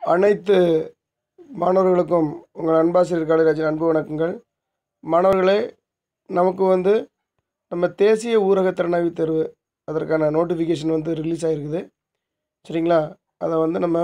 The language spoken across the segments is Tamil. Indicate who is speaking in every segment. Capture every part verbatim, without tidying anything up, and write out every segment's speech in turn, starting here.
Speaker 1: அனைத்து மாணவர்களுக்கும் உங்கள் அன்பாசிரியர் காளிராஜின் அன்பு வணக்கங்கள். மாணவர்களே, நமக்கு வந்து நம்ம தேசிய ஊரக திறனாய்வு தேர்வு அதற்கான நோட்டிஃபிகேஷன் வந்து ரிலீஸ் ஆகிருக்குது. சரிங்களா? அதை வந்து நம்ம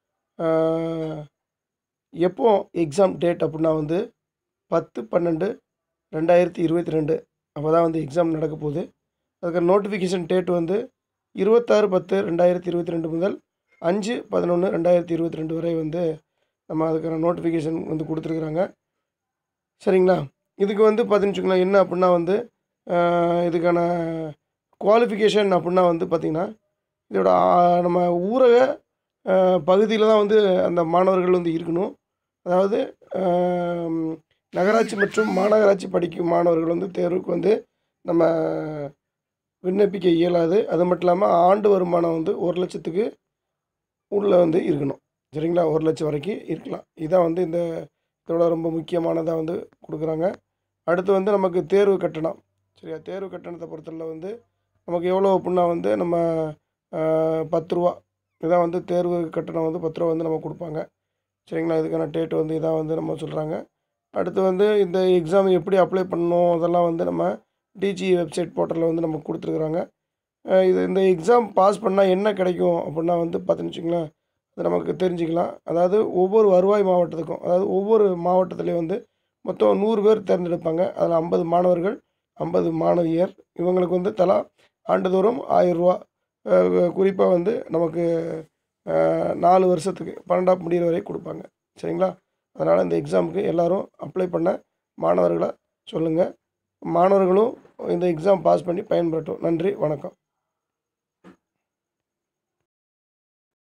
Speaker 1: எப்போ எக்ஸாம் டேட் அப்படின்னா வந்து பத்து பன்னெண்டு ரெண்டாயிரத்தி இருபத்தி ரெண்டு அப்போ தான் வந்து எக்ஸாம் நடக்க போகுது. அதுக்கான நோட்டிஃபிகேஷன் டேட் வந்து இருபத்தாறு பத்து ரெண்டாயிரத்தி இருபத்தி ரெண்டு முதல் அஞ்சு பதினொன்று ரெண்டாயிரத்தி இருபத்தி ரெண்டு வரை வந்து நம்ம அதுக்கான நோட்டிஃபிகேஷன் வந்து கொடுத்துருக்குறாங்க. சரிங்களா? இதுக்கு வந்து பார்த்திங்கன்னா என்ன அப்படின்னா வந்து இதுக்கான குவாலிஃபிகேஷன் அப்படின்னா வந்து பார்த்திங்கன்னா இதோட நம்ம ஊரக பகுதியில் தான் வந்து அந்த மாணவர்கள் வந்து இருக்கணும். அதாவது நகராட்சி மற்றும் மாநகராட்சி படிக்கும் மாணவர்கள் வந்து தேர்வுக்கு வந்து நம்ம விண்ணப்பிக்க இயலாது. அது மட்டும் இல்லாமல் ஆண்டு வருமானம் வந்து ஒரு லட்சத்துக்கு உள்ளே வந்து இருக்கணும். சரிங்களா? ஒரு லட்சம் வரைக்கும் இருக்கலாம். இதான் வந்து இந்த இதோட ரொம்ப முக்கியமானதாக வந்து கொடுக்குறாங்க. அடுத்து வந்து நமக்கு தேர்வு கட்டணம். சரியா? தேர்வு கட்டணத்தை பொறுத்தவரை வந்து நமக்கு எவ்வளோ அப்படின்னா வந்து நம்ம பத்து ரூபா இதான் வந்து தேர்வு கட்டணம் வந்து பத்து ரூபா வந்து நம்ம கொடுப்பாங்க. சரிங்களா? இதுக்கான டேட்டு வந்து இதான் வந்து நம்ம சொல்கிறாங்க. அடுத்து வந்து இந்த எக்ஸாம் எப்படி அப்ளை பண்ணணும் அதெல்லாம் வந்து நம்ம டிஜி வெப்சைட் போர்ட்டலில் வந்து நமக்கு கொடுத்துருக்குறாங்க. இது இந்த எக்ஸாம் பாஸ் பண்ணால் என்ன கிடைக்கும் அப்படின்னா வந்து பார்த்துன்னு வச்சுங்களேன், அது நமக்கு தெரிஞ்சுக்கலாம். அதாவது ஒவ்வொரு வருவாய் மாவட்டத்துக்கும், அதாவது ஒவ்வொரு மாவட்டத்துலேயும் வந்து மொத்தம் நூறு பேர் தேர்ந்தெடுப்பாங்க. அதில் ஐம்பது மாணவர்கள் ஐம்பது மாணவியர் இவங்களுக்கு வந்து தலா ஆண்டுதோறும் ஆயிரரூவா குறிப்பாக வந்து நமக்கு நாலு வருஷத்துக்கு பன்னெண்டாம் முடிகிற வரை கொடுப்பாங்க. சரிங்களா? அதனால் இந்த எக்ஸாமுக்கு எல்லோரும் அப்ளை பண்ண மாணவர்களை சொல்லுங்கள். மாணவர்களும் இந்த எக்ஸாம் பாஸ் பண்ணி பயன்பெறட்டும். நன்றி, வணக்கம்.